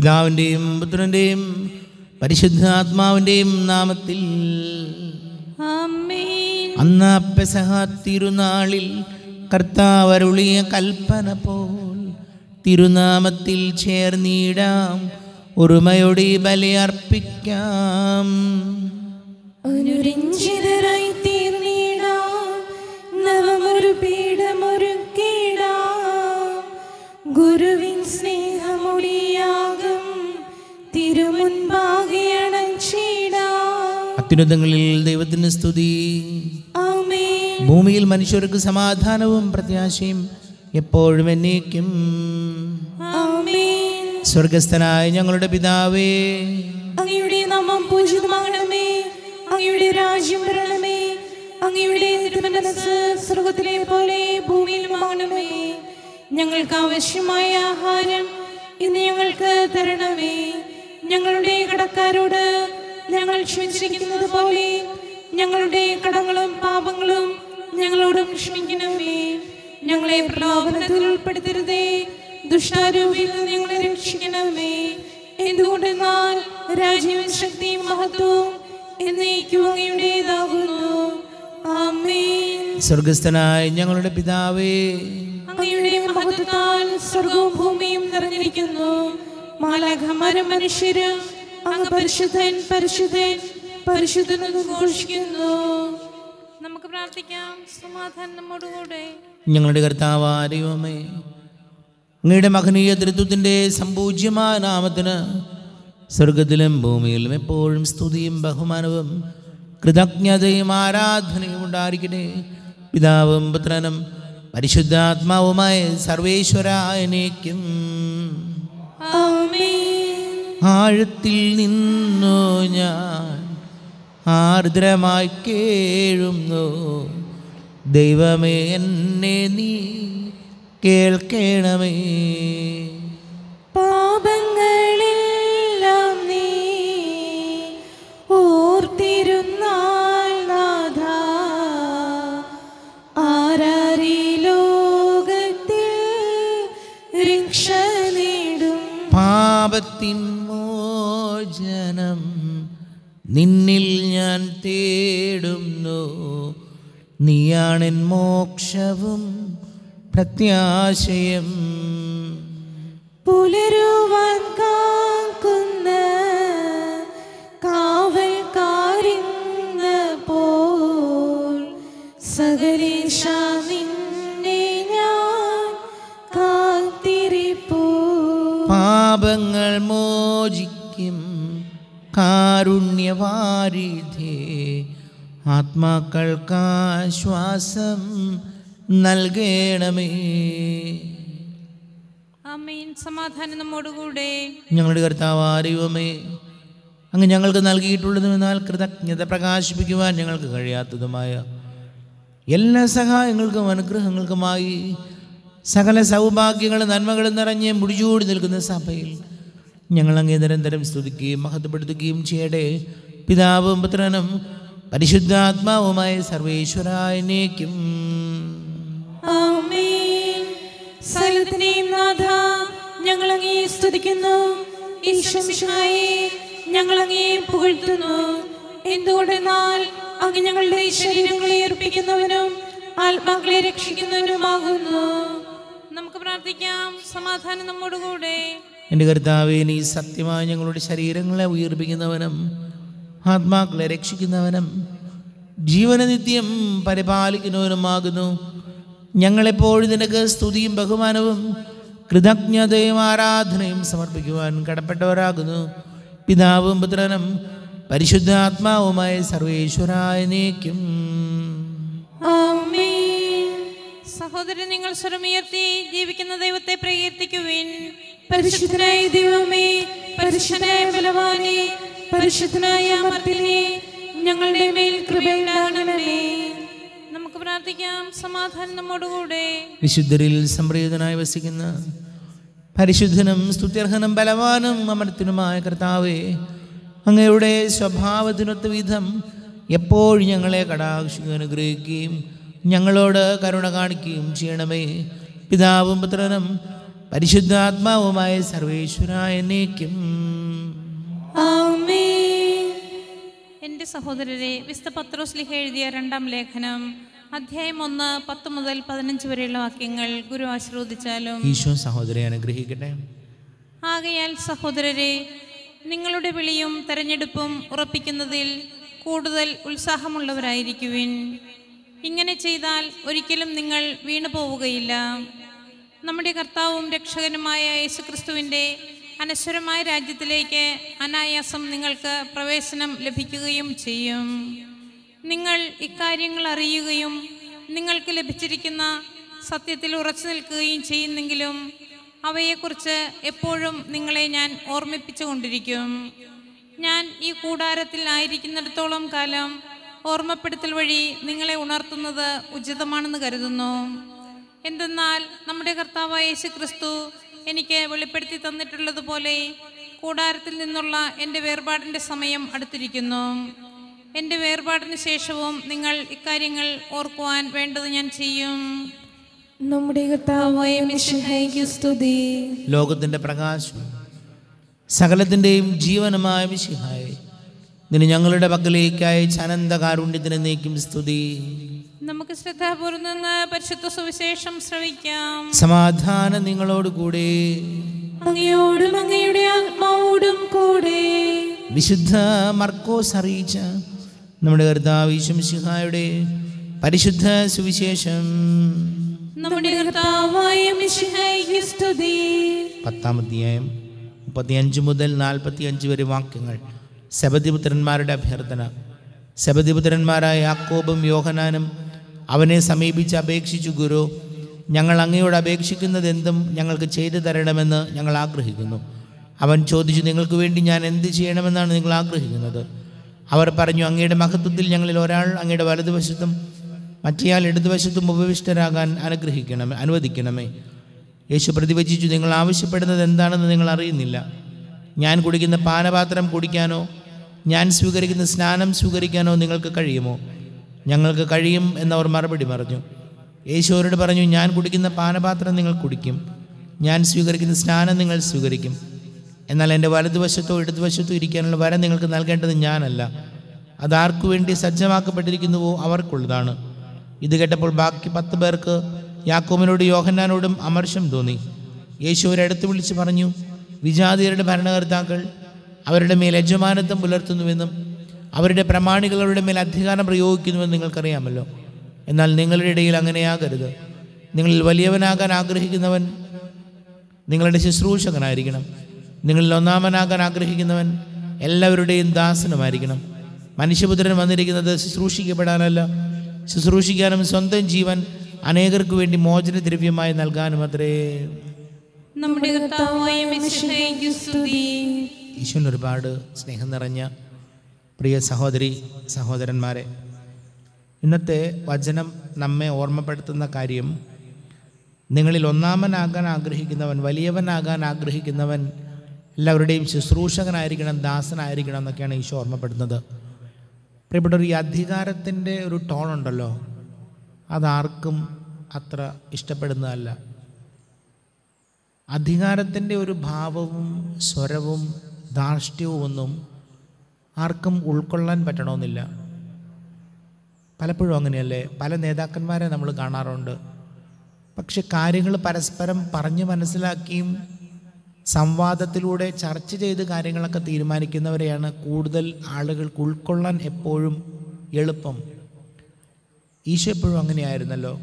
പിതാവിൻ്റെയും പുത്രൻ്റെയും പരിശുദ്ധാത്മാവിൻ്റെയും നാമത്തിൽ ആമേൻ. അന്ന് പെസഹ തിരുനാളിൽ കർത്താവ് അരുളിയ കൽപ്പന പോൽ തിരുനാമത്തിൽ ചേർന്നിടാം, ഒരുമയോടെ ബലിയർപ്പിക്കാം. അനുരഞ്ജിതരായി തീർന്നിടാം, നവമൊരു പീഠമൊരുക്കിടാം. ഗുരുവിൻ സ്നേഹമൊടിയാകും തിരുമുൻപാകെ അണച്ചിടാം. അത്യുന്നതങ്ങളിൽ ദൈവത്തിന് സ്തുതി. ആമേൻ. ഭൂമിയിൽ മനുഷ്യർക്ക് സമാധാനവും പ്രത്യാശയും എപ്പോഴും എന്നേക്കും. ആമേൻ. സ്വർഗസ്ഥനായ ഞങ്ങളുടെ പിതാവേ, അങ്ങയുടെ നാമം പൂജിതമാകണമേ, അങ്ങയുടെ രാജ്യം വരണമേ, അങ്ങയുടെ തിരുമനസ്സ് സ്വർഗ്ഗത്തിലെ പോലെ ഭൂമിയിലുമാകണമേ. ഞങ്ങൾക്ക് ആവശ്യമായ ആഹാരം ഇന്ന് ഞങ്ങൾക്ക് തരണമേ. ഞങ്ങളുടെ കടക്കാരോട് ഞങ്ങൾ ക്ഷമിച്ചിരിക്കുന്നത് പോലെ ഞങ്ങളുടെ കടങ്ങളും പാപങ്ങളും ഞങ്ങളോടും ക്ഷമിക്കണമേ. ഞങ്ങളെ പ്രലോഭനത്തിൽ ഉൾപ്പെടുത്തരുതേ, ദുഷ്ടാരൂപിയിൽ നിന്ന് ഞങ്ങളെ രക്ഷിക്കണമേ. എന്തുകൊണ്ടെന്നാൽ രാജ്യവും ശക്തിയും മഹത്വവും എന്നേക്കും അങ്ങയുടേതാകുന്നു. ആമേൻ. സ്വർഗസ്ഥനായ ഞങ്ങളുടെ പിതാവേ, അങ്ങയുടെ മഹത്വത്താൽ സ്വർഗവും ഭൂമിയും നിറഞ്ഞിരിക്കുന്നു. മാലാഖമാരും മനുഷ്യരും അങ്ങ് പരിശുദ്ധൻ പരിശുദ്ധൻ പരിശുദ്ധൻ എന്ന് ഘോഷിക്കുന്നു. നമുക്ക് പ്രാർത്ഥിക്കാം. സമാധാനം നമ്മോടുകൂടെ. ഞങ്ങളുടെ കർത്താവായ ദൈവമേ, അങ്ങയുടെ മഹനീയ തൃത്വത്തിൻ്റെ സമ്പൂജ്യമായ നാമത്തിന് സ്വർഗത്തിലും ഭൂമിയിലും എപ്പോഴും സ്തുതിയും ബഹുമാനവും കൃതജ്ഞതയും ആരാധനയും ഉണ്ടായിരിക്കട്ടെ. പിതാവും പുത്രനും പരിശുദ്ധാത്മാവുമായ സർവേശ്വരായനേക്കും. ആമേൻ. ആഴത്തിൽ നിന്നു ഞാൻ ആർദ്രമായി കേഴുന്നു, ദൈവമേ എന്നെ നീ കേൾക്കണമേ. പാപങ്ങളെല്ലാം നീ ഓർത്തിരുന്നാൽ നാഥാ, ആരാരീ ലോകത്തിൽ രക്ഷ നേടും. പാപത്തിൻ മോചനം നിന്നിൽ ഞാൻ തേടുന്നു, നീയാണെൻ മോക്ഷവും പ്രത്യാശയം. പുലരുവാൻ കാക്കുന്ന കാവൽക്കാരിന്ന പോൽ സകലേശ നിന്നെ ഞാൻ കാത്തിരിപ്പൂ. പാപങ്ങൾ മോചിക്കും കാരുണ്യവാരിധേ, ആത്മാക്കൾക്കാശ്വാസം നൽകണമേ. ആമേൻ. സമാധാനം നമ്മോടുകൂടെ. ഞങ്ങളുടെ കർത്താവായ ദൈവമേ, അങ്ങ് ഞങ്ങൾക്ക് നൽകിയിട്ടുള്ളതുമെന്നാൽ കൃതജ്ഞത പ്രകാശിപ്പിക്കുവാൻ ഞങ്ങൾക്ക് കഴിയാത്തതുമായ എല്ലാ സഹായങ്ങൾക്കും അനുഗ്രഹങ്ങൾക്കുമായി സകല സൗഭാഗ്യങ്ങളും നന്മകളും നിറഞ്ഞ് മുടിചൂടി നിൽക്കുന്ന സഭയിൽ ഞങ്ങൾ അങ്ങേ നിരന്തരം സ്തുതിക്കുകയും മഹത്വപ്പെടുത്തുകയും ചെയ്യട്ടെ. പിതാവും പുത്രനും പരിശുദ്ധാത്മാവുമായ സർവേശ്വരായനേക്കും. ആമേൻ. സകലത്തിനെയും നാഥാ, ഞങ്ങൾ അങ്ങയെ സ്തുതിക്കുന്നു. ഈശോമിശിഹായേ, ഞങ്ങൾ അങ്ങയെ പുകഴ്ത്തുന്നു. എന്തുകൊണ്ടെന്നാൽ അങ്ങ് ഞങ്ങളുടെ ശരീരങ്ങളെ അർപ്പിക്കുന്നവനും ആത്മാക്കളെ രക്ഷിക്കുന്നവനുമാകുന്നു. നമുക്ക് പ്രാർത്ഥിക്കാം. സമാധാനം നമ്മോടുകൂടെ. എൻ്റെ കർത്താവേ, നീ സത്യമായി ഞങ്ങളുടെ ശരീരങ്ങളെ ഉയർപ്പിക്കുന്നവനും ആത്മാക്കളെ രക്ഷിക്കുന്നവനും ജീവനനിത്യം പരിപാലിക്കുന്നവനുമാകുന്നു. ഞങ്ങളെപ്പോഴും നിനക്ക് സ്തുതിയും ബഹുമാനവും കൃതജ്ഞതയും ആരാധനയും സമർപ്പിക്കുവാൻ കടപ്പെട്ടവരാകുന്നു. പിതാവും പുത്രനും പരിശുദ്ധാത്മാവുമായ സർവേശ്വരായനേക്കും. ആമേൻ. സഹോദരൻ, നിങ്ങൾ സ്വരമുയർത്തി ജീവിക്കുന്ന ദൈവത്തെ പ്രകീർത്തിക്കുവിൻ. പരിശുദ്ധനായ ദൈവമേ, പരിശുദ്ധനായ ബലവാനേ, പരിശുദ്ധനായ അമർത്യനേ, ഞങ്ങളുടെ മേൽ കൃപയുണ്ടാകണമേ. നമുക്ക് പ്രാർത്ഥിക്കാം. സമാധാനം നമ്മോടുകൂടെ. വിശുദ്ധരിൽ സംപ്രീതനായി വസിക്കുന്ന പരിശുദ്ധനും സ്തുത്യർഹനും ബലവാനും അമർത്യനുമായ കർത്താവേ, അങ്ങയുടെ സ്വഭാവത്തിനൊത്ത വിധം എപ്പോഴും ഞങ്ങളെ കടാക്ഷിക്കുകയും അനുഗ്രഹിക്കുകയും ഞങ്ങളോട് കരുണ കാണിക്കുകയും ചെയ്യണമേ. പിതാവും പുത്രനും പരിശുദ്ധാത്മാവുമായ സർവേശ്വര എന്നേക്കും. ആമേൻ. എൻ്റെ സഹോദരരെ, വിശുദ്ധ പത്രോസ്ലീഹ എഴുതിയ 2-ാം ലേഖനം അധ്യായം 1 10 മുതൽ 15 വരെയുള്ള വാക്യങ്ങൾ ഗുരു ആശീർവദിച്ചാലും. ഈശോ സഹോദരനെ അനുഗ്രഹിക്കട്ടെ. ആകയാൽ സഹോദരരെ, നിങ്ങളുടെ വിളിയും തെരഞ്ഞെടുപ്പും ഉറപ്പിക്കുന്നതിൽ കൂടുതൽ ഉത്സാഹമുള്ളവരായിരിക്കുവിൻ. ഇങ്ങനെ ചെയ്താൽ ഒരിക്കലും നിങ്ങൾ വീണു പോവുകയില്ല. നമ്മുടെ കർത്താവും രക്ഷകനുമായ യേശുക്രിസ്തുവിൻ്റെ അനശ്വരമായ രാജ്യത്തിലേക്ക് അനായാസം നിങ്ങൾക്ക് പ്രവേശനം ലഭിക്കുകയും ചെയ്യും. നിങ്ങൾ ഇക്കാര്യങ്ങൾ അറിയുകയും നിങ്ങൾക്ക് ലഭിച്ചിരിക്കുന്ന സത്യത്തിൽ ഉറച്ചു നിൽക്കുകയും ചെയ്യുന്നെങ്കിലും അവയെക്കുറിച്ച് എപ്പോഴും നിങ്ങളെ ഞാൻ ഓർമ്മിപ്പിച്ചു കൊണ്ടിരിക്കും. ഞാൻ ഈ കൂടാരത്തിൽ ആയിരിക്കുന്നിടത്തോളം കാലം ഓർമ്മപ്പെടുത്തൽ വഴി നിങ്ങളെ ഉണർത്തുന്നത് ഉചിതമാണെന്ന് കരുതുന്നു. എന്തെന്നാൽ നമ്മുടെ കർത്താവായ യേശു ക്രിസ്തു എനിക്ക് വെളിപ്പെടുത്തി തന്നിട്ടുള്ളതുപോലെ കൂടാരത്തിൽ നിന്നുള്ള എൻ്റെ വേർപാടിൻ്റെ സമയം അടുത്തിരിക്കുന്നു. എൻ്റെ വേർപാടിന് ശേഷവും നിങ്ങൾ ഇക്കാര്യങ്ങൾ ഓർക്കുവാൻ വേണ്ടത് ഞാൻ ചെയ്യും. നമ്മുടെ കർത്താവായ മിശിഹായ്ക്ക് സ്തുതി. ലോകത്തിൻ്റെ പ്രകാശം സകലത്തിൻ്റെയും ജീവനുമായ മിശിഹായെ, നിന്നെ ഞങ്ങളുടെ പക്കലേക്കായി അനന്തകാരുണ്യത്തിന് നീക്കും സ്തുതി. നമുക്ക് ശ്രദ്ധാപൂർവ്വം നിന്ന് പരിശുദ്ധ സുവിശേഷം ശ്രവിക്കാം. സമാധാനം നിങ്ങളോടുകൂടെ. അങ്ങയോടും അങ്ങയുടെ ആത്മാവോടും കൂടെ. വിശുദ്ധ മർക്കോസ് അറിയിച്ച നമ്മുടെ കർത്താവ് യേശു മിശിഹായുടെ പരിശുദ്ധ സുവിശേഷം. നമ്മുടെ കർത്താവായ മിശിഹായ്ക്ക് സ്തുതി. 10-ാം അധ്യായം 35 മുതൽ 45 വരെ വാക്യങ്ങൾ. സെബദിപുത്രന്മാരുടെ അഭ്യർത്ഥന. സെബദിപുത്രന്മാരായ യാക്കോബും യോഹന്നാനും അവനെ സമീപിച്ച് അപേക്ഷിച്ചു, ഗുരു, ഞങ്ങൾ അങ്ങയോട് അപേക്ഷിക്കുന്നത് എന്തും ഞങ്ങൾക്ക് ചെയ്തു തരണമെന്ന് ഞങ്ങൾ ആഗ്രഹിക്കുന്നു. അവൻ ചോദിച്ചു, നിങ്ങൾക്ക് വേണ്ടി ഞാൻ എന്ത് ചെയ്യണമെന്നാണ് നിങ്ങൾ ആഗ്രഹിക്കുന്നത്? അവർ പറഞ്ഞു, അങ്ങയുടെ മഹത്വത്തിൽ ഞങ്ങളിൽ ഒരാൾ അങ്ങയുടെ വലതുവശത്തും മറ്റേയാൾ ഇടതുവശത്തും ഉപവിഷ്ടരാകാൻ അനുവദിക്കണമേ. യേശു പ്രതിവചിച്ചു, നിങ്ങൾ ആവശ്യപ്പെടുന്നത് എന്താണെന്ന് നിങ്ങൾ അറിയുന്നില്ല. ഞാൻ കുടിക്കുന്ന പാനപാത്രം കുടിക്കാനോ ഞാൻ സ്വീകരിക്കുന്ന സ്നാനം സ്വീകരിക്കാനോ നിങ്ങൾക്ക് കഴിയുമോ? ഞങ്ങൾക്ക് കഴിയും എന്നവർ മറുപടി പറഞ്ഞു. യേശു അവരോട് പറഞ്ഞു, ഞാൻ കുടിക്കുന്ന പാനപാത്രം നിങ്ങൾ കുടിക്കും, ഞാൻ സ്വീകരിക്കുന്ന സ്നാനം നിങ്ങൾ സ്വീകരിക്കും. എന്നാൽ എൻ്റെ വലതുവശത്തോ ഇടതുവശത്തോ ഇരിക്കാനുള്ള വരം നിങ്ങൾക്ക് നൽകേണ്ടത് ഞാനല്ല, അതാർക്കു വേണ്ടി സജ്ജമാക്കപ്പെട്ടിരിക്കുന്നുവോ അവർക്കുള്ളതാണ്. ഇത് കേട്ടപ്പോൾ ബാക്കി 10 പേർക്ക്, യാക്കോബിനോടും യോഹന്നാനോടും അമർഷം തോന്നി. യേശു അവരടുത്ത് വിളിച്ച് പറഞ്ഞു, വിജാതിയരുടെ ഭരണകർത്താക്കൾ അവരുടെ മേൽ യജമാനത്വം പുലർത്തുന്നുവെന്നും അവരുടെ പ്രമാണികൾ അവരുടെ മേൽ അധികാരം പ്രയോഗിക്കുന്നുവെന്ന് നിങ്ങൾക്കറിയാമല്ലോ. എന്നാൽ നിങ്ങളുടെ ഇടയിൽ അങ്ങനെയാകരുത്. നിങ്ങളിൽ വലിയവനാകാൻ ആഗ്രഹിക്കുന്നവൻ നിങ്ങളുടെ ശുശ്രൂഷകനായിരിക്കണം. നിങ്ങളിൽ ഒന്നാമനാകാൻ ആഗ്രഹിക്കുന്നവൻ എല്ലാവരുടെയും ദാസനുമായിരിക്കണം. മനുഷ്യപുത്രൻ വന്നിരിക്കുന്നത് ശുശ്രൂഷിക്കപ്പെടാനല്ല, ശുശ്രൂഷിക്കാനും സ്വന്തം ജീവൻ അനേകർക്ക് വേണ്ടി മോചനദ്രവ്യമായി നൽകാനും അത്രേ. നമ്മുടെ കർത്താവായ മിശിഹായ്ക്ക് സ്തുതി. ഈശോയിൽ ഒരുപാട് സ്നേഹം നിറഞ്ഞ പ്രിയ സഹോദരി സഹോദരന്മാരെ, ഇന്നത്തെ വചനം നമ്മെ ഓർമ്മപ്പെടുത്തുന്ന കാര്യം, നിങ്ങളിൽ ഒന്നാമനാകാൻ ആഗ്രഹിക്കുന്നവൻ, വലിയവനാകാൻ ആഗ്രഹിക്കുന്നവൻ എല്ലാവരുടെയും ശുശ്രൂഷകനായിരിക്കണം, ദാസനായിരിക്കണം എന്നൊക്കെയാണ് ഈശോ ഓർമ്മപ്പെടുന്നത്. പ്രിയപ്പെട്ടവർ, ഈ അധികാരത്തിൻ്റെ ഒരു ടോണുണ്ടല്ലോ, അതാർക്കും അത്ര ഇഷ്ടപ്പെടുന്നതല്ല. അധികാരത്തിൻ്റെ ഒരു ഭാവവും സ്വരവും ധാർഷ്ട്യവും ഒന്നും ആർക്കും ഉൾക്കൊള്ളാൻ പറ്റണമെന്നില്ല. പലപ്പോഴും അങ്ങനെയല്ലേ? പല നേതാക്കന്മാരെ നമ്മൾ കാണാറുണ്ട്. പക്ഷെ കാര്യങ്ങൾ പരസ്പരം പറഞ്ഞു മനസ്സിലാക്കിയും സംവാദത്തിലൂടെ ചർച്ച ചെയ്ത് കാര്യങ്ങളൊക്കെ തീരുമാനിക്കുന്നവരെയാണ് കൂടുതൽ ആളുകൾക്ക് ഉൾക്കൊള്ളാൻ എപ്പോഴും എളുപ്പം. ഈശോ എപ്പോഴും അങ്ങനെയായിരുന്നല്ലോ.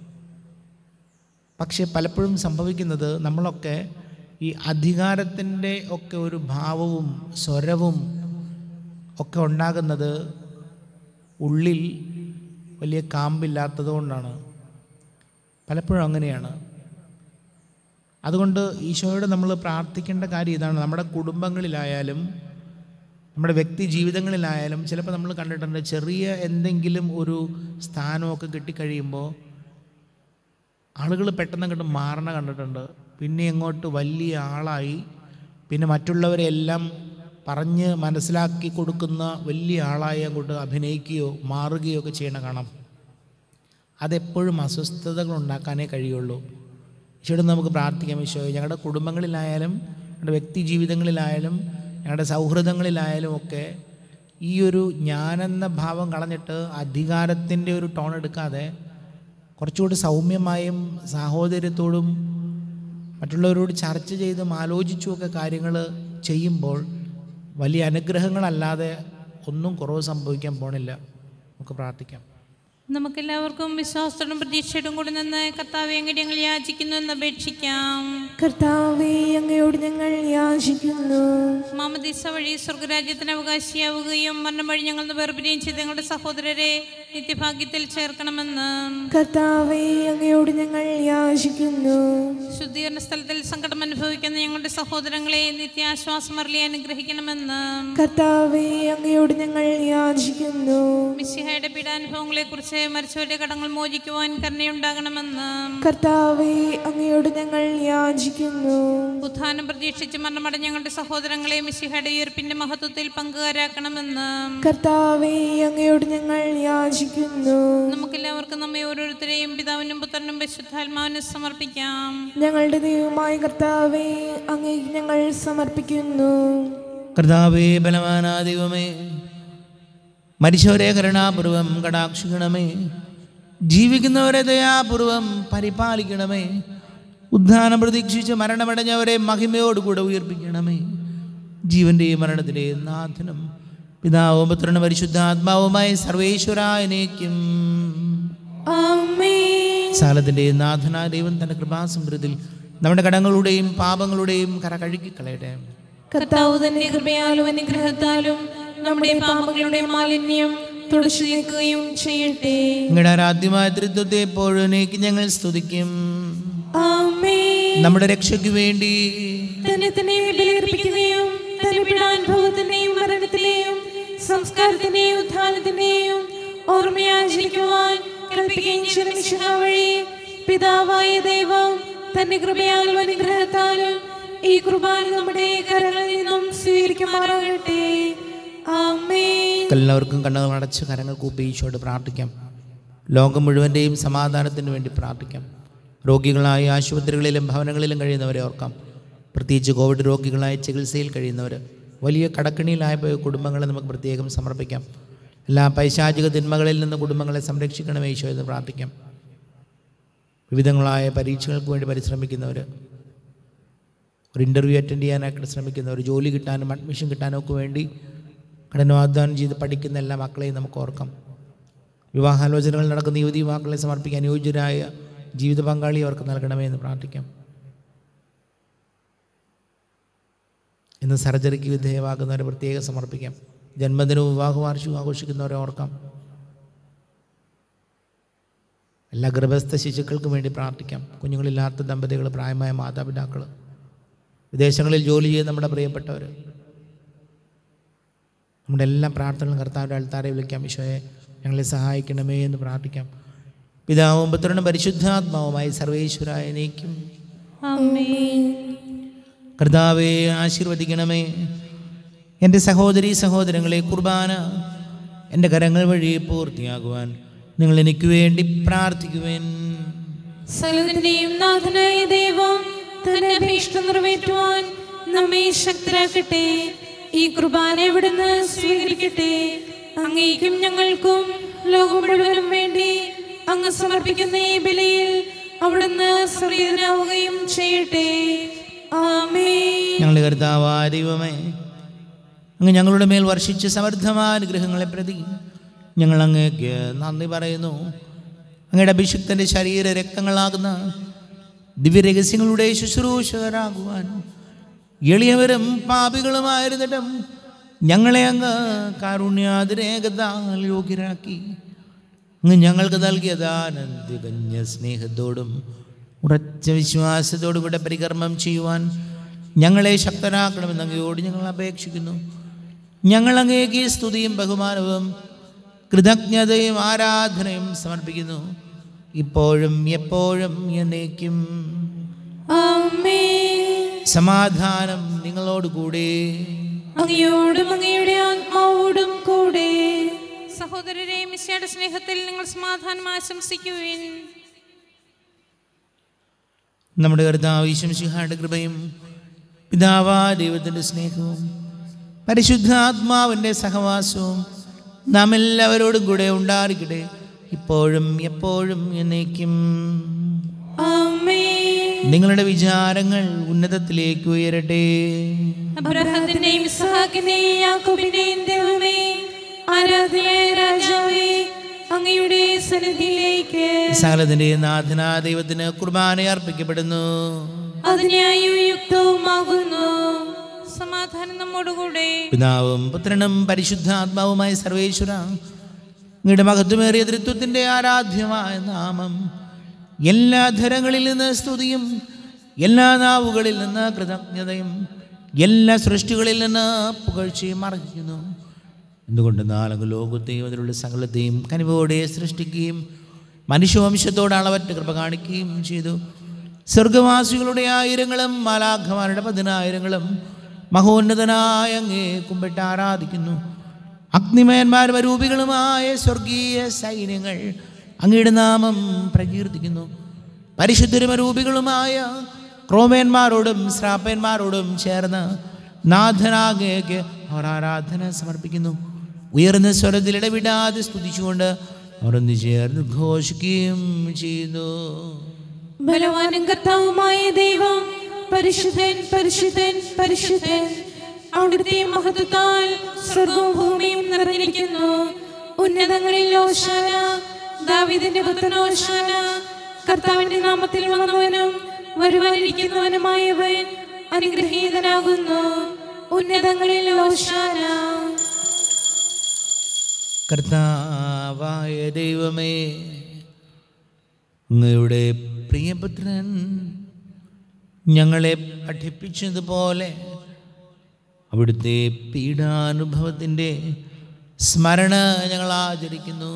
പക്ഷെ പലപ്പോഴും സംഭവിക്കുന്നത്, നമ്മളൊക്കെ ഈ അധികാരത്തിൻ്റെ ഒക്കെ ഒരു ഭാവവും സ്വരവും ഒക്കെ ഉണ്ടാകുന്നത് ഉള്ളിൽ വലിയ കാമ്പില്ലാത്തത് കൊണ്ടാണ്. പലപ്പോഴും അങ്ങനെയാണ്. അതുകൊണ്ട് ഈശോയോട് നമ്മൾ പ്രാർത്ഥിക്കേണ്ട കാര്യം ഇതാണ്. നമ്മുടെ കുടുംബങ്ങളിലായാലും നമ്മുടെ വ്യക്തി ജീവിതങ്ങളിലായാലും ചിലപ്പോൾ നമ്മൾ കണ്ടിട്ടുണ്ട്, ചെറിയ എന്തെങ്കിലും ഒരു സ്ഥാനമൊക്കെ കിട്ടിക്കഴിയുമ്പോൾ ആളുകൾ പെട്ടെന്ന് അങ്ങോട്ട് മാറണ കണ്ടിട്ടുണ്ട്. പിന്നെ അങ്ങോട്ട് വലിയ ആളായി, പിന്നെ മറ്റുള്ളവരെ എല്ലാം പറഞ്ഞ് മനസ്സിലാക്കി കൊടുക്കുന്ന വലിയ ആളായി അങ്ങോട്ട് അഭിനയിക്കുകയോ മാറുകയോ ഒക്കെ ചെയ്യണ കാണാം. അതെപ്പോഴും അസ്വസ്ഥതകൾ ഉണ്ടാക്കാനേ കഴിയുള്ളൂ. ഈശോയോട് നമുക്ക് പ്രാർത്ഥിക്കാം. ഈശോയെ, ഞങ്ങളുടെ കുടുംബങ്ങളിലായാലും ഞങ്ങളുടെ വ്യക്തി ജീവിതങ്ങളിലായാലും ഞങ്ങളുടെ സൗഹൃദങ്ങളിലായാലും ഒക്കെ ഈ ഒരു ഞാനെന്ന ഭാവം കളഞ്ഞിട്ട് അധികാരത്തിൻ്റെ ഒരു ടോൺ എടുക്കാതെ കുറച്ചുകൂടി സൗമ്യമായും സാഹോദര്യത്തോടും മറ്റുള്ളവരോട് ചർച്ച ചെയ്തും ആലോചിച്ചുമൊക്കെ കാര്യങ്ങൾ ചെയ്യുമ്പോൾ വലിയ അനുഗ്രഹങ്ങളല്ലാതെ ഒന്നും കുറവ് സംഭവിക്കാൻ പോണില്ല. നമുക്ക് പ്രാർത്ഥിക്കാം. നമുക്കെല്ലാവർക്കും വിശ്വാസത്തോടും പ്രതീക്ഷയോടും കൂടി നിന്ന് കർത്താവേ, അങ്ങയോട് ഞങ്ങൾ യാചിക്കുന്നു എന്ന് അപേക്ഷിക്കാം. കർത്താവേ, അങ്ങയോട് ഞങ്ങൾ യാചിക്കുന്നു. മാമോദീസ വഴി സ്വർഗരാജ്യത്തിന് അവകാശിയാവുകയും മരണം വഴി ഞങ്ങൾ വേർപിരിയും ചെയ്ത ഞങ്ങളുടെ സഹോദരരെ നിത്യഭാഗ്യത്തിൽ ചേർക്കണമെന്ന് കർത്താവേ, അങ്ങയോട് ഞങ്ങൾ യാചിക്കുന്നു. ശുദ്ധീകരണ സ്ഥലത്തിൽ സങ്കടം അനുഭവിക്കുന്ന ഞങ്ങളുടെ സഹോദരങ്ങളെ നിത്യാശ്വാസം അരുളി അനുഗ്രഹിക്കണമെന്ന് കർത്താവേ, അങ്ങയോട് ഞങ്ങൾ യാചിക്കുന്നു. മിശിഹായുടെ പീഡാനുഭവങ്ങളെ കുറിച്ച് മരിച്ചവരുടെ കടങ്ങൾ മോചിക്കുവാൻ കരുണയുണ്ടാകണമെന്ന് കർത്താവേ, അങ്ങയോട് ഞങ്ങൾ യാചിക്കുന്നു. ഉത്ഥാനം പ്രതീക്ഷിച്ച് മരണമടഞ്ഞ ഞങ്ങളുടെ സഹോദരങ്ങളെ മിശിഹായുടെ ഉയർപ്പിന്റെ മഹത്വത്തിൽ പങ്കുകാരാക്കണമെന്ന് കർത്താവേ, അങ്ങയോട് ഞങ്ങൾ യാചിക്കുന്നു. നമുക്കെല്ലാവർക്കും നമ്മെ ഓരോരുത്തരെയും പിതാവിനും പുത്രനും പരിശുദ്ധാത്മാവിനും സമർപ്പിക്കാം. ഞങ്ങളുടെ ദൈവമായ കർത്താവേ, അങ്ങേക്ക് ഞങ്ങൾ സമർപ്പിക്കുന്നു. കർത്താവേ, ബലവാനാ ദൈവമേ, മരിച്ചവരെ കരുണാപൂർവം കടാക്ഷിക്കണമേ. ജീവിക്കുന്നവരെ ദയാപൂർവം പരിപാലിക്കണമേ. ഉദ്ധാനം പ്രതീക്ഷിച്ച് മരണമടഞ്ഞവരെ മഹിമയോടുകൂടെ ഉയർപ്പിക്കണമേ. ജീവന്റെയും മരണത്തിന്റെയും നാഥനും പിതാവും പുത്രനും പരിശുദ്ധാത്മാവുമായി സർവേശ്വരായനേക്കും ആമേൻ. സാലത്തിന്റെയും നാഥനായ ദൈവം തന്റെ കൃപാസമൃദ്ധിയിൽ നമ്മുടെ കടങ്ങളുടെയും പാപങ്ങളുടെയും കര കഴുകിക്കളയട്ടെ. കർത്താവ് തന്റെ കൃപയാലും അനുഗ്രഹത്താലും നമ്മുടെ പാപങ്ങളുടെ മാലിന്യം തുടച്ചു നീക്കുകയും ചെയ്യട്ടെ. നിങ്ങളുടെ ആരാധ്യമായ തൃത്വത്തെ എപ്പോഴും ഞങ്ങൾ സ്തുതിക്കും. ആമേൻ. നമ്മുടെ രക്ഷയ്ക്ക് വേണ്ടി തന്നെ തന്നെ ബലിയർപ്പിക്കുകയും തന്റെ പീഡാനുഭവത്തിന്റെയും മരണത്തിലെയും സംസ്കാരത്തിന്റെയും ഉത്ഥാനത്തിന്റെയും ഓർമ്മയാചരിക്കുവാൻ കൽപ്പിക്കുകയും ചെയ്ത മിശിഹാ വഴി പിതാവായ ദൈവം തന്റെ കൃപയാലും അനുഗ്രഹത്താലും ഈ കുർബാന നമ്മുടെ കരങ്ങളിൽ നിന്നും സ്വീകരിക്കുമാറാകട്ടെ. ആമേൻ. എല്ലാവർക്കും കണ്ണുകൾ അടച്ച് കരങ്ങൾ കൂപ്പി ഈശോയോട് പ്രാർത്ഥിക്കാം. ലോകം മുഴുവൻ്റെയും സമാധാനത്തിന് വേണ്ടി പ്രാർത്ഥിക്കാം. രോഗികളായി ആശുപത്രികളിലും ഭവനങ്ങളിലും കഴിയുന്നവരെ ഓർക്കാം. പ്രത്യേകിച്ച് കോവിഡ് രോഗികളായി ചികിത്സയിൽ കഴിയുന്നവർ, വലിയ കടക്കണിയിലായ പോയ കുടുംബങ്ങളെ നമുക്ക് പ്രത്യേകം സമർപ്പിക്കാം. എല്ലാ പൈശാചിക തിന്മകളിൽ നിന്ന് കുടുംബങ്ങളെ സംരക്ഷിക്കണമേ ഈശോ എന്ന് പ്രാർത്ഥിക്കാം. വിവിധങ്ങളായ പരീക്ഷകൾക്ക് വേണ്ടി പരിശ്രമിക്കുന്നവർ, ഒരു ഇൻ്റർവ്യൂ അറ്റൻഡ് ചെയ്യാനായിട്ട് ശ്രമിക്കുന്നവർ, ജോലി കിട്ടാനും അഡ്മിഷൻ കിട്ടാനും ഒക്കെ വേണ്ടി കഠിനാധ്വാനം ചെയ്ത് പഠിക്കുന്ന എല്ലാ മക്കളെയും നമുക്ക് ഓർക്കാം. വിവാഹാലോചനകൾ നടക്കുന്ന യുവതി യുവാക്കളെ സമർപ്പിക്കാൻ യോഗ്യരായ ജീവിത പങ്കാളി അവർക്ക് നൽകണമേ എന്ന് പ്രാർത്ഥിക്കാം. ഇന്ന് സർജറിക്ക് വിധേയമാക്കുന്നവരെ പ്രത്യേകം സമർപ്പിക്കാം. ജന്മദിനവും വിവാഹ വാർഷികവും ആഘോഷിക്കുന്നവരെ ഓർക്കാം. എല്ലാ ഗർഭസ്ഥ ശിശുക്കൾക്കും വേണ്ടി പ്രാർത്ഥിക്കാം. കുഞ്ഞുങ്ങളില്ലാത്ത ദമ്പതികൾ, പ്രായമായ മാതാപിതാക്കൾ, വിദേശങ്ങളിൽ ജോലി ചെയ്യുന്ന നമ്മുടെ പ്രിയപ്പെട്ടവർ, നമ്മുടെ എല്ലാ പ്രാർത്ഥനകളും കർത്താവിൻ്റെ അൾത്താരെ വിളിക്കാം. ഈശോയെ ഞങ്ങളെ സഹായിക്കണമേ എന്ന് പ്രാർത്ഥിക്കാം. പിതാവും പുത്രനും പരിശുദ്ധാത്മാവുമായി സർവേശ്വരായനേക്കും ആമേൻ. കർത്താവേ, ആശീർവദിക്കണമേ. എൻ്റെ സഹോദരീ സഹോദരങ്ങളെ, കുർബാന എൻ്റെ കരങ്ങൾ വഴി പൂർത്തിയാകുവാൻ നിങ്ങൾ എനിക്ക് വേണ്ടി പ്രാർത്ഥിക്കുവേൻ. സകലത്തിന്റെയും നാഥനായ ദൈവം തന്റെ അഭീഷ്ട നിറവേറ്റുവാൻ നമ്മെ ശക്തരാക്കട്ടെ. ഈ കുർബാന ഇവിടുന്ന് സ്വീകരിക്കട്ടെ. അങ്ങേക്കും ഞങ്ങൾക്കും ലോകം മുഴുവനും വേണ്ടി അങ്ങ് സമർപ്പിക്കുന്ന ഈ ബലിയിൽ അവിടുന്ന് സ്വർഗീയനാവുകയും ചെയ്യട്ടെ. ആമേൻ. ഞങ്ങളുടെ കർത്താവായ ദൈവമേ, അങ്ങ് ഞങ്ങളുടെ മേൽ വർഷിച്ച സമൃദ്ധമായ അനുഗ്രഹങ്ങളെ പ്രതി ഞങ്ങൾ അങ്ങേക്ക് നന്ദി പറയുന്നു. അങ്ങയുടെ അഭിഷിക്തൻ്റെ ശരീര രക്തങ്ങളാകുന്ന ദിവ്യരഹസ്യങ്ങളുടെ ശുശ്രൂഷകരാകുവാൻ എളിയവരും പാപികളുമായിരുന്നിട്ടും ഞങ്ങളെ അങ്ങ് കാരുണ്യാതിരേകതാൽ യോഗ്യരാക്കി. അങ്ങ് ഞങ്ങൾക്ക് നൽകിയ ദാനം തികഞ്ഞ സ്നേഹത്തോടും ഉറച്ച വിശ്വാസത്തോടും കൂടെ പരികർമ്മം ചെയ്യുവാൻ ഞങ്ങളെ ശക്തരാക്കണമെന്ന് അങ്ങയോട് ഞങ്ങൾ അപേക്ഷിക്കുന്നു. ഞങ്ങൾ അങ്ങേക്ക് സ്തുതിയും ബഹുമാനവും കൃതജ്ഞതയും ആരാധനയും സമർപ്പിക്കുന്നു, ഇപ്പോഴും എപ്പോഴും എന്നേക്കും. ആമേൻ. സമാധാനം നിങ്ങളോടുകൂടെ. അങ്ങയോടും അങ്ങയുടെ ആത്മാവോടും കൂടെ. സഹോദരരെ, മിശിഹായുടെ സ്നേഹത്തിൽ നിങ്ങൾ സമാധാനം ആശംസിക്കുവിൻ. നമ്മുടെ കർത്താവ് ഈശോ മിശിഹായുടെ കൃപയും പിതാവായ ദൈവത്തിൻ്റെ സ്നേഹവും പരിശുദ്ധാത്മാവിൻ്റെ സഹവാസവും നാം എല്ലാവരോടും കൂടെ ഉണ്ടായിരിക്കട്ടെ, ഇപ്പോഴും എപ്പോഴും എന്നേക്കും. നിങ്ങളുടെ വിചാരങ്ങൾ ഉന്നതത്തിലേക്ക് ഉയരട്ടെ. അബ്രഹാമിന്റെയും ഇസ്ഹാക്കിന്റെയും യാക്കോബിന്റെയും ദൈവമേ, ആരാധനയായ രാജാവേ, അങ്ങയുടെ സന്നിധിയിലേക്ക് സകലത്തിന്റെ നാഥനായ ദൈവത്തിന് കുർബാന അർപ്പിക്കപ്പെടുന്നു. അത് ന്യായവും യുക്തവുമാകുന്നു. സമാധാനം നമ്മോടുകൂടെ. പിതാവും പുത്രനും പരിശുദ്ധാത്മാവുമായ സർവേശ്വര, അങ്ങയുടെ മഹത്വമേറിയ ത്രിത്വത്തിന്റെ ആരാധ്യമായ നാമം എല്ലാ ധരങ്ങളിൽ നിന്ന് സ്തുതിയും എല്ലാ നാവുകളിൽ നിന്ന് കൃതജ്ഞതയും എല്ലാ സൃഷ്ടികളിൽ നിന്ന് പുകഴ്ചയും അർഹിക്കുന്നു. എന്തുകൊണ്ട് നാലങ്ങ് ലോകത്തെയും അതിലുള്ള സകലത്തെയും കനിവോടെ സൃഷ്ടിക്കുകയും മനുഷ്യവംശത്തോട് അളവറ്റ കൃപ കാണിക്കുകയും ചെയ്തു. സ്വർഗവാസികളുടെ ആയിരങ്ങളും മാലാഖമാരുടെ 10,000ങ്ങളും മഹോന്നതനായ അങ്ങേ കുമ്പിട്ട് ആരാധിക്കുന്നു. അഗ്നിമയന്മാരും അരൂപികളുമായ സ്വർഗീയ സൈന്യങ്ങൾ അങ്ങയുടെ നാമം പ്രകീർത്തിക്കുന്നു. പരിശുദ്ധരും അരൂപികളുമായ ക്രോമേന്മാരോടും ശ്രാപ്പന്മാരോടും ചേർന്ന് നാഥനാകേക്ക് അവർ ആരാധന സമർപ്പിക്കുന്നു. ഉയർന്ന സ്വരത്തിൽ ഇടവിടാതെ സ്തുതിച്ചുകൊണ്ട് അവർ ഒന്ന് ചേർന്ന് ഘോഷിക്കുകയും ചെയ്യുന്നു. ബലവാനും കർത്താവുമായ ദൈവം പരിശുദ്ധൻ, പരിശുദ്ധൻ, പരിശുദ്ധൻ. അവിടുത്തെ മഹത്വത്താൽ സ്വർഗവും ഭൂമിയും നിറഞ്ഞിരിക്കുന്നു. ഉന്നതങ്ങളിൽ ഹോശാന, ദാവീദിന്റെ പുത്രൻ ഹോശാന. കർത്താവിന്റെ നാമത്തിൽ വന്നവനും വരുവാനിരിക്കുന്നവനുമായവൻ അനുഗ്രഹീതനാകുന്നു. ഉന്നതങ്ങളിൽ ഹോശാന. കർത്താവായ ദൈവമേ, അങ്ങയുടെ പ്രിയപുത്രൻ ഞങ്ങളെ പഠിപ്പിച്ചതുപോലെ അവിടുത്തെ പീഡാനുഭവത്തിൻ്റെ സ്മരണ ഞങ്ങൾ ആചരിക്കുന്നു.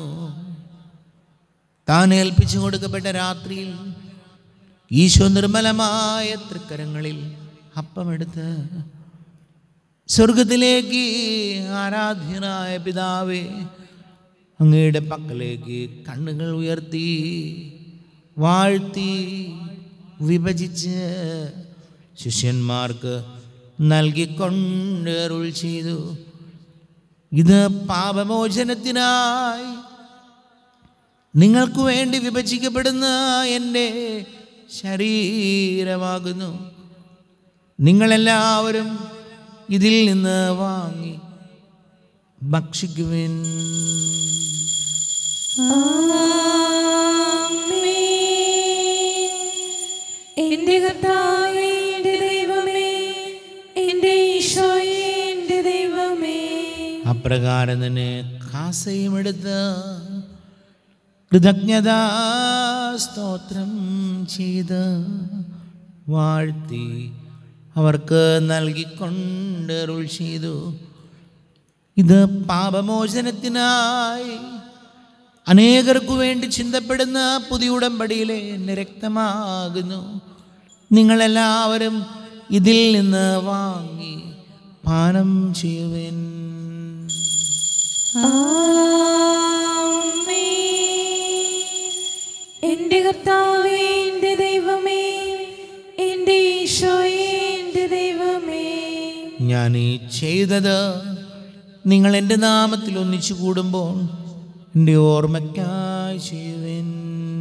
താൻ ഏൽപ്പിച്ചു കൊടുക്കപ്പെട്ട രാത്രിയിൽ ഈശോ നിർമ്മലമായ തൃക്കരങ്ങളിൽ അപ്പമെടുത്ത് സ്വർഗത്തിലേക്ക് ആരാധ്യനായ പിതാവേ, അങ്ങയുടെ പക്കലേക്ക് കണ്ണുകൾ ഉയർത്തി വാഴ്ത്തി വിഭജിച്ച് ശിഷ്യന്മാർക്ക് നൽകിക്കൊണ്ട് അരുൾ ചെയ്തു, ഇത് പാപമോചനത്തിനായി നിങ്ങൾക്ക് വേണ്ടി വിഭജിക്കപ്പെടുന്ന എൻ്റെ ശരീരമാകുന്നു. നിങ്ങളെല്ലാവരും ഇതിൽ നിന്ന് വാങ്ങി ഭക്ഷിക്കുവിൻ. എന്റെ കർത്താവേ, എന്റെ ദൈവമേ, എന്റെ ഈശോയേ, എന്റെ ദൈവമേ. അപ്രകാരം തന്നെ കാസയും എടുത്ത് കൃതജ്ഞതാ സ്തോത്രം ചെയ്ത് വാഴ്ത്തി അവർക്ക് നൽകിക്കൊണ്ട് അരുൾ ചെയ്തു, ഇത് പാപമോചനത്തിനായി അനേകർക്കു വേണ്ടി ചിന്തപ്പെടുന്ന പുതിയ ഉടമ്പടിയിലെ എൻ്റെ രക്തമാകുന്നു. നിങ്ങളെല്ലാവരും ഇതിൽ നിന്ന് വാങ്ങി പാനം ചെയ്യുവിൻ. എന്റെ കർത്താവേ, എന്റെ ദൈവമേ, എന്റെ ഈശോയേ, എന്റെ ദൈവമേ. ഞാൻ ഈ ചെയ്തത് നിങ്ങൾ എൻ്റെ നാമത്തിൽ ഒന്നിച്ചു കൂടുമ്പോൾ എൻ്റെ ഓർമ്മയ്ക്കായി ചെയ്യുവിൻ.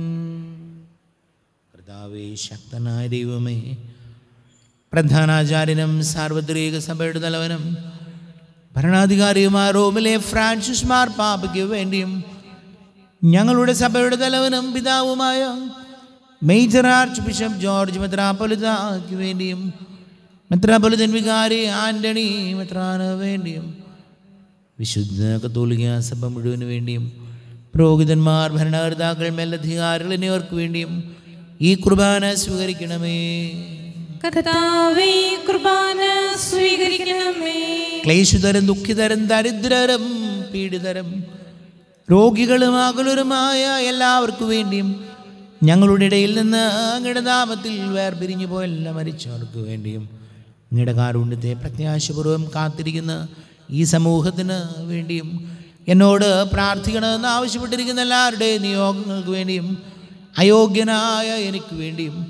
കർത്താവേ, ശക്തനായ ദൈവമേ, പ്രധാനാചാര്യനും സാർവത്രിക സഭയുടെ തലവനും ഭരണാധികാരിയുമായ റോമിലെ ഫ്രാൻസിസ് മാർപ്പാപ്പയ്ക്ക് വേണ്ടിയും ഞങ്ങളുടെ സഭയുടെ തലവനും പിതാവുമായ മേജർ ആർച്ച് ബിഷപ്പ് ജോർജ് മെത്രാപ്പൊലിത്താക്ക് വേണ്ടിയും മെത്രാപ്പൊലിത്തൻ വികാരി ആൻ്റണി മെത്രാന് വേണ്ടിയും വിശുദ്ധ കത്തോലിക്ക സഭ മുഴുവന് വേണ്ടിയും പുരോഹിതന്മാർ, ഭരണകർത്താക്കൾ, മേലധികാരികൾ എന്നിവർക്ക് വേണ്ടിയും ഈ കുർബാന സ്വീകരിക്കണമേ. കർത്താവേ, കുർബാന സ്വീകരിക്കണമേ. ക്ലേശിതരും ദുഃഖിതരും ദരിദ്രരും പീഡിതരും രോഗികളും അകലരുമായ എല്ലാവർക്കും വേണ്ടിയും ഞങ്ങളുടെ ഇടയിൽ നിന്ന് അങ്ങയുടെ നാമത്തിൽ വേർപിരിഞ്ഞു പോയ എല്ലാ മരിച്ചവർക്ക് വേണ്ടിയും അങ്ങയുടെ കാരുണ്യത്തെ പ്രത്യാശപൂർവ്വം കാത്തിരിക്കുന്ന ഈ സമൂഹത്തിന് വേണ്ടിയും എന്നോട് പ്രാർത്ഥിക്കണമെന്ന് ആവശ്യപ്പെട്ടിരിക്കുന്ന എല്ലാവരുടെയും നിയോഗങ്ങൾക്ക് വേണ്ടിയും അയോഗ്യനായ എനിക്ക് വേണ്ടിയും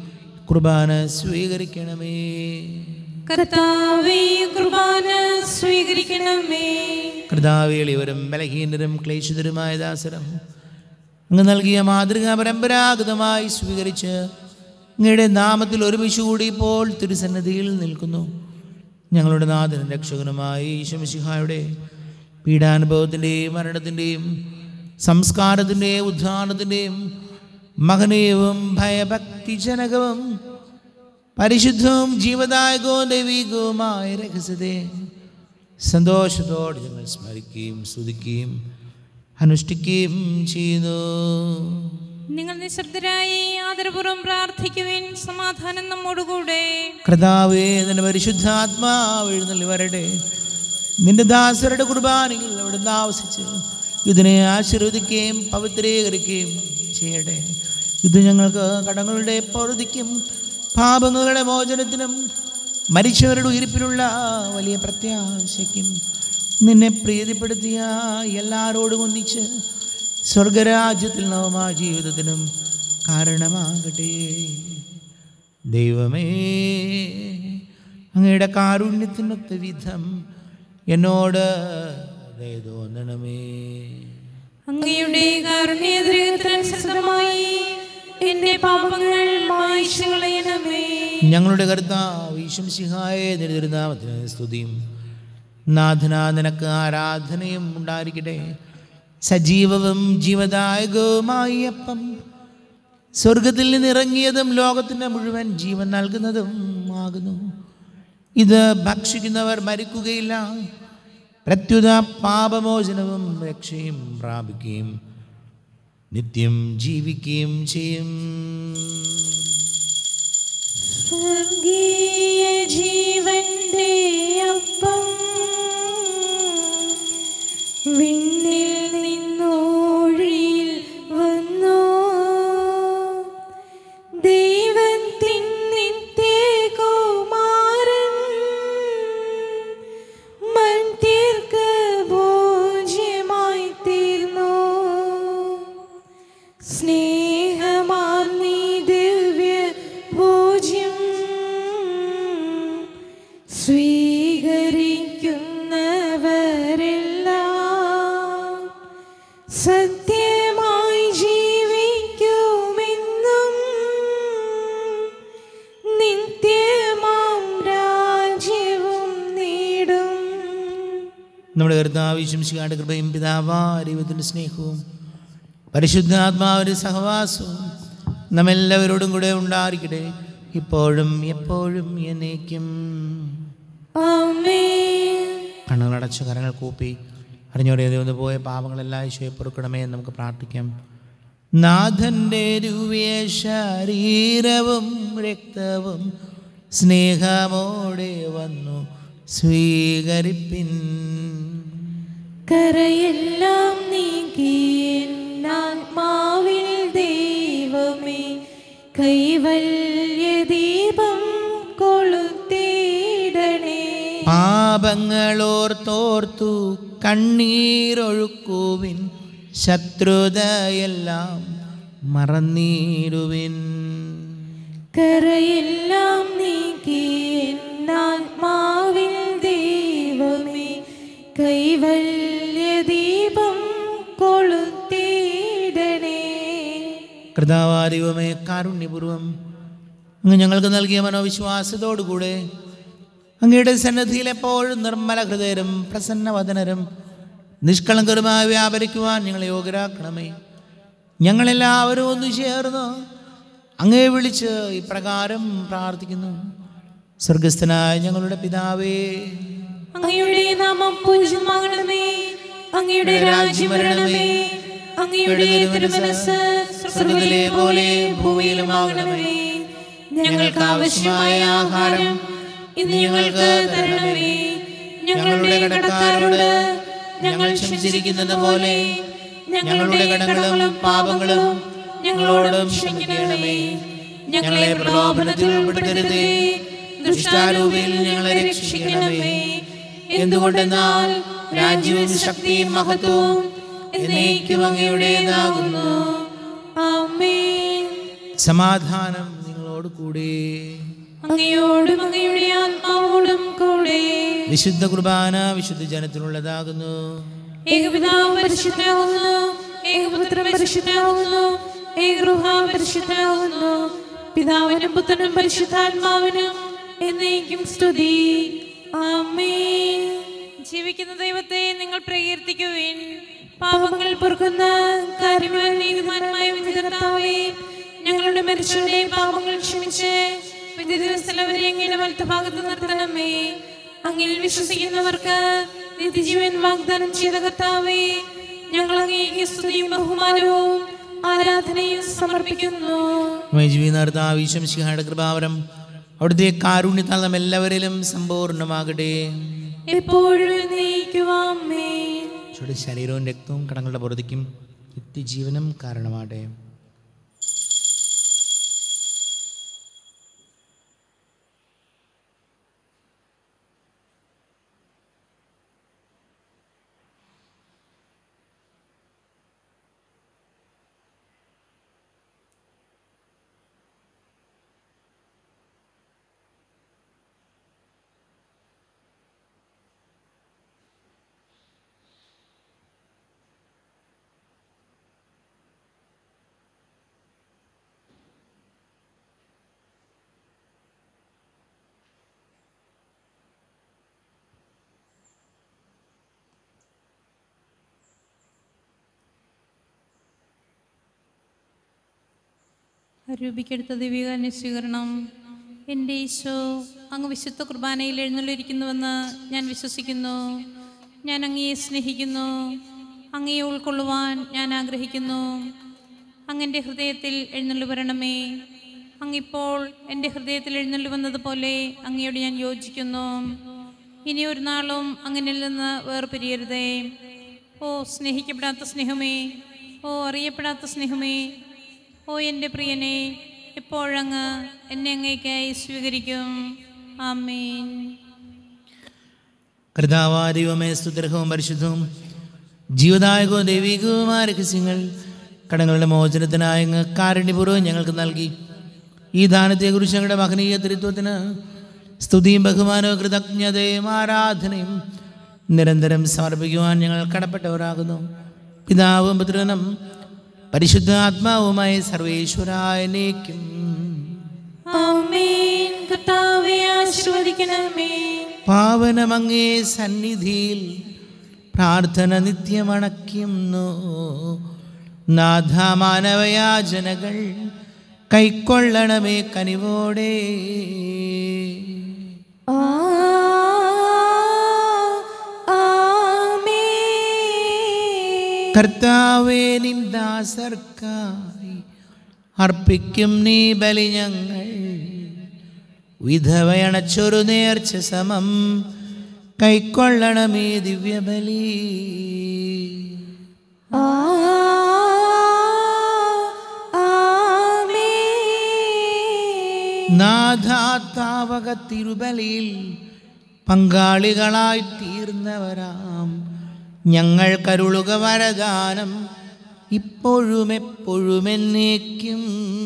കുർബാന സ്വീകരിക്കണമേ. കർത്താവേ, കുർബാന സ്വീകരിക്കണമേ. കർത്താവേ, എളിയവരും ബലഹീനരും ക്ലേശിതരുമായ ദാസരും അങ്ങ് നൽകിയ മാതൃക പരമ്പരാഗതമായി സ്വീകരിച്ച് അങ്ങയുടെ നാമത്തിൽ ഒരുമിച്ച് കൂടി ഇപ്പോൾ തിരുസന്നിധിയിൽ നിൽക്കുന്നു. ഞങ്ങളുടെ നാഥനും രക്ഷകനുമായ ഈശോ മിശിഹായുടെ പീഡാനുഭവത്തിൻ്റെയും മരണത്തിൻ്റെയും സംസ്കാരത്തിൻ്റെയും ഉദ്ധാനത്തിൻ്റെയും മഹനീയവും ഭയഭക്തിജനകവും പരിശുദ്ധവും ജീവദായകവും ദൈവികവുമായ രഹസ്യത്തെ സന്തോഷത്തോടെ ഞങ്ങൾ സ്മരിക്കുകയും സ്തുതിക്കുകയും അനുഷ്ഠിക്കുകയും ചെയ്യുന്നു. നിങ്ങൾ നിശബ്ദരായി ആദരപൂർവ്വം പ്രാർത്ഥിക്കുവിൻ. സമാധാനം നമ്മോടുകൂടെ. കർത്താവേ, നിന്റെ പരിശുദ്ധാത്മാവ് എഴുന്നള്ളി വരട്ടെ. നിന്റെ ദാസരുടെ കുർബാനയിൽ അവിടുന്ന് ആവസിച്ച് ഇതിനെ ആശീർവദിക്കുകയും പവിത്രീകരിക്കുകയും ചെയ്യട്ടെ. ഇത് ഞങ്ങൾക്ക് കടങ്ങളുടെ പൊറുതിക്കും പാപങ്ങളുടെ മോചനത്തിനും മരിച്ചവരുടെ ഉയിർപ്പിലുള്ള വലിയ പ്രത്യാശയ്ക്കും നിന്നെ പ്രീതിപ്പെടുത്തിയ എല്ലാവരോടും ഒന്നിച്ച് സ്വർഗരാജ്യത്തിൽ നവമായ ജീവിതത്തിനും കാരണമാകട്ടെ. ദൈവമേ, അങ്ങയുടെ കാരുണ്യത്തിനൊത്ത വിധം എന്നോട് ദയ തോന്നണമേ. അങ്ങയുടെ കാരുണ്യത്തിനനുസൃതമായി എന്റെ പാപങ്ങൾ മായ്ച്ചു കളയണമേ. ഞങ്ങളുടെ കർത്താവ് ഈശോ മിശിഹായെ തിരുനാമത്തിന് സ്തുതിയും നാഥനാ നിനക്ക് ആരാധനയും ഉണ്ടായിരിക്കട്ടെ. സജീവവും ജീവദായകവുമായ അപ്പം സ്വർഗത്തിൽ നിന്നിറങ്ങിയതും ലോകത്തിന് മുഴുവൻ ജീവൻ നൽകുന്നതും ആകുന്നു. ഇത് ഭക്ഷിക്കുന്നവർ മരിക്കുകയില്ല, പ്രത്യുത പാപമോചനവും രക്ഷയും പ്രാപിക്കുകയും നിത്യം ജീവിക്കുകയും ചെയ്യും. സ്വർഗീയ ജീവന്റെ അപ്പം വിണ്ണിൽ നിന്നോഴിയിൽ വന്നു. ദൈവത്തിൻ നിത്യകുമാരൻ മർത്യർക്ക് ഭോജ്യമായി തീർന്നു. സ്നേഹമാർന്നീ ദിവ്യ ഭോജ്യം സ്വീകരിക്കുന്നവരെല്ലാം സത്യമായി ജീവിക്കുമെന്നും നിത്യമാം രാജ്യവും നേടും. നമ്മുടെ കർത്താവ് ഈശോ മിശിഹായുടെ കൃപയും പിതാവായ ദൈവത്തിൻ്റെ സ്നേഹവും പരിശുദ്ധാത്മാവിൻ്റെ സഹവാസവും നമ്മെല്ലാവരോടും കൂടെ ഉണ്ടായിരിക്കട്ടെ, ഇപ്പോഴും എപ്പോഴും എന്നേക്കും. ആമേൻ. കണ്ണുകളടച്ച് കരങ്ങൾ കൂപ്പി അറിഞ്ഞോടെ ഒന്ന് പോയ പാപങ്ങളെല്ലാം ഈശോയെ പൊറുക്കണമേ എന്ന് നമുക്ക് പ്രാർത്ഥിക്കാം. നാഥൻ്റെ ദിവ്യ ശരീരവും രക്തവും സ്നേഹമോടെ വന്നു സ്വീകരിപ്പിൻ. കരയെല്ലാം നീക്കി ആത്മാവിൽ ദൈവമേ കൈവല്യദീപം കൊളുത്തിടണേ. പാപങ്ങളോർത്തോർത്തു കണ്ണീരൊഴുക്കുവിൻ, ശത്രുതയെല്ലാം മറന്നിടുവിൻ. കരയെല്ലാം നീക്കി ആത്മാവിൽ ദൈവമേ കൈവല്യദീപം കൊളുത്തിടണേ. കർത്താവായ ദൈവമേ, കാരുണ്യപൂർവം അങ്ങ് ഞങ്ങൾക്ക് നൽകിയ മനോവിശ്വാസത്തോടുകൂടെ അങ്ങയുടെ സന്നിധിയിൽ എപ്പോഴും നിർമ്മല ഹൃദയരും പ്രസന്നവദനരും നിഷ്കളങ്കരുമായി വ്യാപരിക്കുവാൻ ഞങ്ങളെ യോഗ്യരാക്കണമേ. ഞങ്ങളെല്ലാവരും ഒന്നു ചേർന്ന് അങ്ങേ വിളിച്ച് ഇപ്രകാരം പ്രാർത്ഥിക്കുന്നു. സ്വർഗസ്ഥനായ ഞങ്ങളുടെ പിതാവേ, അങ്ങയുടെ നാമം പൂജിതമാകണമേ. അങ്ങയുടെ രാജ്യം വരണമേ. അങ്ങയുടെ തിരുമനസ്സ് സ്വർഗ്ഗത്തിലെ പോലെ ഭൂമിയിലുമാകണമേ. ഞങ്ങൾക്ക് ആവശ്യമായ ആഹാരം ഇന്ന് ഞങ്ങൾക്ക് തരണമേ. ഞങ്ങളുടെ കടക്കാരോട് ഞങ്ങൾ ക്ഷമിച്ചിരിക്കുന്നത് പോലെ ഞങ്ങളുടെ കടങ്ങളും പാപങ്ങളും ഞങ്ങളോടും ക്ഷമിക്കണമേ. ഞങ്ങളെ പ്രലോഭനത്തിൽ ഉൾപ്പെടുത്തരുതേ, ദുഷ്ടാരൂപിയിൽ ഞങ്ങളെ രക്ഷിക്കണമേ. എന്തുകൊണ്ടെന്നാൽ രാജ്യവും ശക്തിയും മഹത്വവും എന്നേക്കും അങ്ങയുടേതാകുന്നു. ആമേൻ. സമാധാനം നിങ്ങളോട് നമ്മോട് കൂടെ. അങ്ങയോടും അങ്ങയുടെ ആത്മാവോടും കൂടെ. വിശുദ്ധ കുർബാന വിശുദ്ധ ജനത്തിനുള്ളതാകുന്നു. ഏകപിതാവ് പരിശുദ്ധനാകുന്നു, ഏകപുത്രൻ പരിശുദ്ധനാകുന്നു, ഏകഗൃഹ പരിശുദ്ധനാകുന്നു. പിതാവിനും പുത്രനും പരിശുദ്ധാത്മാവിനും എന്നേക്കും സ്തുതി. ആമേൻ. ജീവിക്കുന്ന ദൈവത്തെ നിങ്ങൾ പ്രകീർത്തിക്കുവിൻ. പാപങ്ങൾ പൊറുക്കുന്ന കാര്യമായ നീതിമാന്മായ വിധികർത്താവേ, ഞങ്ങളുടെ മരിച്ചവരുടെ പാപങ്ങൾ ക്ഷമിച്ച് വിധി ദിവസത്തിൽ അവരെ അങ്ങയുടെ വലത്തുഭാഗത്ത് നിർത്തണമേ. അങ്ങിൽ വിശ്വസിക്കുന്നവർക്ക് നിത്യജീവൻ വാഗ്ദാനം ചെയ്ത കർത്താവേ, ഞങ്ങൾ അങ്ങേക്ക് സ്തുതിയും ബഹുമാനവും ആരാധനയും സമർപ്പിക്കുന്നു. കൃപാവരം അവിടുത്തെ കാരുണ്യത്താൽ നാം എല്ലാവരിലും സമ്പൂർണ്ണമാകട്ടെ. എപ്പോഴും എന്നേക്കും ആമേൻ. ശരീരവും രക്തവും കടങ്ങളുടെ പുറത്തേക്കും നിത്യജീവനും കാരണമാകട്ടെ. രൂപിക്കെടുത്ത ദിവ്യകാരുണ്യ സ്വീകരണം. എൻ്റെ ഈശോ, അങ്ങ് വിശുദ്ധ കുർബാനയിൽ എഴുന്നള്ളിരിക്കുന്നുവെന്ന് ഞാൻ വിശ്വസിക്കുന്നു. ഞാൻ അങ്ങയെ സ്നേഹിക്കുന്നു. അങ്ങയെ ഉൾക്കൊള്ളുവാൻ ഞാൻ ആഗ്രഹിക്കുന്നു. അങ്ങെൻ്റെ ഹൃദയത്തിൽ എഴുന്നള്ളി വരണമേ. അങ്ങിപ്പോൾ എൻ്റെ ഹൃദയത്തിൽ എഴുന്നള്ളി വന്നതുപോലെ അങ്ങയോട് ഞാൻ യോജിക്കുന്നു. ഇനി ഒരു നാളും അങ്ങനിൽ നിന്ന് വേർപിരിയരുതേ. ഓ സ്നേഹിക്കപ്പെടാത്ത സ്നേഹമേ, ഓ അറിയപ്പെടാത്ത സ്നേഹമേ, ഓ എൻ്റെ പ്രിയനെ, എപ്പോഴങ്ങ് എന്നെ അങ്ങേക്കായി സ്വീകരിക്കും. ആമേൻ. കർത്താവായ ദൈവമേ, സ്തുത്യർഹവും പരിശുദ്ധവും ജീവദായകവും ദൈവികവുമായ രഹസ്യങ്ങൾ കടങ്ങളുടെ മോചനത്തിനായി അങ്ങ് കാരുണ്യപൂർവ്വം ഞങ്ങൾക്ക് നൽകി. ഈ ദാനത്തെക്കുറിച്ച് ഞങ്ങളുടെ മഹനീയ തൃത്വത്തിന് സ്തുതിയും ബഹുമാനവും കൃതജ്ഞതയും ആരാധനയും നിരന്തരം സമർപ്പിക്കുവാൻ ഞങ്ങൾ കടപ്പെട്ടവരാകുന്നു. പിതാവും പുത്രനും പരിശുദ്ധ ആത്മാവുമായി സർവേശ്വരായ എന്നേക്കും ആമേൻ. കർത്താവേ ആശീർവദിക്കണമേ. പാവനമങ്ങേ സന്നിധിയിൽ പ്രാർത്ഥന നിത്യമണയ്ക്കുന്നു. നാഥ മാനവയാചനകൾ കൈക്കൊള്ളണമേ കനിവോടെ. കർത്താവേ, നിന്ദാസർക്കായി അർപ്പിക്കും നീ ബലി ഞങ്ങൾ. വിധവയണച്ചൊരു നേർച്ച സമം കൈക്കൊള്ളണമേ ദിവ്യബലി. നാഥാത്താവക തിരുബലിയിൽ പങ്കാളികളായി തീർന്നവരാം ഞങ്ങൾ കരുളുക വരദാനം ഇപ്പോഴും എപ്പോഴും എന്നേക്കും.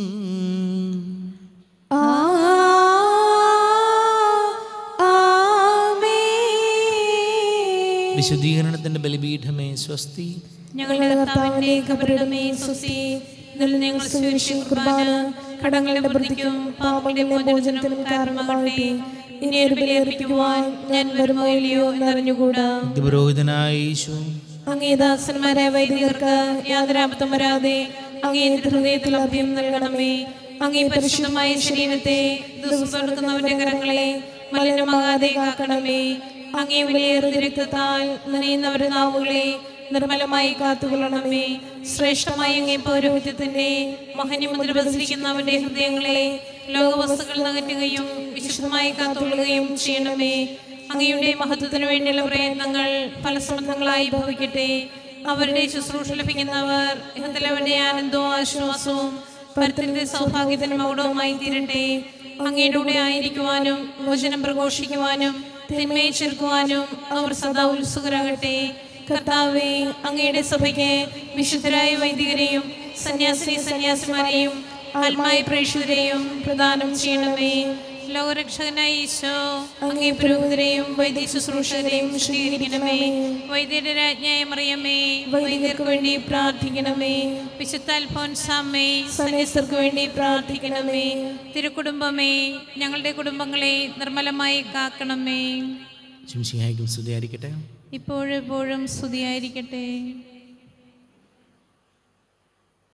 വിശുദ്ധീകരണത്തിന്റെ ബലിപീഠമേ സ്വസ്തി. ഞങ്ങളുടെ കർത്താവിന്റെ കബറിടമേ സ്വസ്തി. ഇതിൽ ഞങ്ങൾ സ്വീകരിക്കുന്ന കുർബാന കടങ്ങളുടെ പ്രതിക്കും പാപങ്ങളുടെ മോചനത്തിനും കാരണമാകട്ടെ. ഇനി ഒരു ബലിയർപ്പിക്കുവാൻ ഞാൻ വരുമോ ഇല്ലയോ എന്നറിഞ്ഞുകൂടാ. പുരോഹിതനായ യേശു, അങ്ങേ ദാസന്മാരായ വൈദികർക്ക് യാതൊരാപത്തും വരാതെ അങ്ങേ ഹൃദയത്തിൽ അഭയം നൽകണമേ. അങ്ങേ പരിശുദ്ധമായ ശരീരത്തെ ദുസ്വടുക്കുന്നവന്റെ കരങ്ങളെ മലിനമാകാതെ കാക്കണമേ. അങ്ങേ വിലയേറിയ രക്തത്താൽ നനയുന്നവരുടെ നാവുകളെ നിർമ്മലമായി കാത്തുകൊള്ളണമേ. ശ്രേഷ്ഠമായ അങ്ങേ പൗരോഹിത്യത്തിന്റെ മഹന്യമുദ്ര പതിച്ചിരിക്കുന്നവന്റെ ഹൃദയങ്ങളെ ലോകവസ്തുക്കൾ നകറ്റുകയും വിശുദ്ധമായി കാത്തുകൊള്ളുകയും ചെയ്യണമേ. അങ്ങയുടെ മഹത്വത്തിനു വേണ്ടിയുള്ള പ്രയത്നങ്ങൾ ഫലസമൃദ്ധങ്ങളായി ഭവിക്കട്ടെ. അവരുടെ ശുശ്രൂഷ ലഭിക്കുന്നവർ ഇഹത്തിലവരുടെ ആനന്ദവും ആശ്വാസവും പരത്തിന്റെ സൗഭാഗ്യത്തിന് മൗഢവുമായി തീരട്ടെ. അങ്ങയുടെ കൂടെ ആയിരിക്കുവാനും വചനം പ്രഘോഷിക്കുവാനും തിന്മയെ ചെറുക്കുവാനും അവർ സദാ ഉത്സുകരാകട്ടെ. കർത്താവേ, അങ്ങയുടെ സഭയ്ക്ക് വിശുദ്ധരായ വൈദികരെയും സന്യാസിനിമാരെയും ആത്മായ പ്രേക്ഷിതരെയും പ്രദാനം ചെയ്യണമേ. ലോകരക്ഷകനായ ഈശോ, അങ്ങേ പുരോഹിതരെയും വൈദിക ശുശ്രൂഷകരെയും ശുദ്ധീകരിക്കണമേ. വൈദ്യരുടെ രാജ്ഞിയായ മറിയമേ, വൈദികർക്ക് വേണ്ടി പ്രാർത്ഥിക്കണമേ. വിശുദ്ധ അൽഫോൻസാമ്മേ, സന്യസ്തർക്ക് വേണ്ടി പ്രാർത്ഥിക്കണമേ. തിരുക്കുടുംബമേ, ഞങ്ങളുടെ കുടുംബങ്ങളെ നിർമ്മലമായി കാക്കണമേ. ശംസിഹായിക്കും സ്തുതിയായിരിക്കട്ടെ. ഇപ്പോഴെപ്പോഴും സ്തുതിയായിരിക്കട്ടെ.